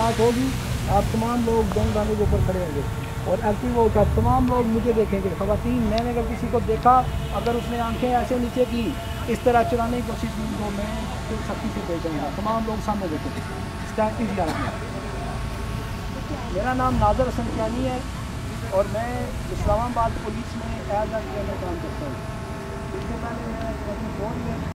बात होगी, आप तमाम लोग डोंग डाले के ऊपर खड़े होंगे और एक्टिव होकर तमाम लोग मुझे देखेंगे। ख़वातीन, मैंने अगर किसी को देखा, अगर उसने आंखें ऐसे नीचे की, इस तरह चलाने की कोशिश की, तो मैं फिर सख्ती से पेश आऊँगा। तमाम लोग सामने देखेंगे। स्टैटिस याद है। मेरा नाम नाज़र हसन कियानी है और मैं इस्लामाबाद पुलिस में एज अ ट्रेनर काम करता हूँ। इससे पहले मैं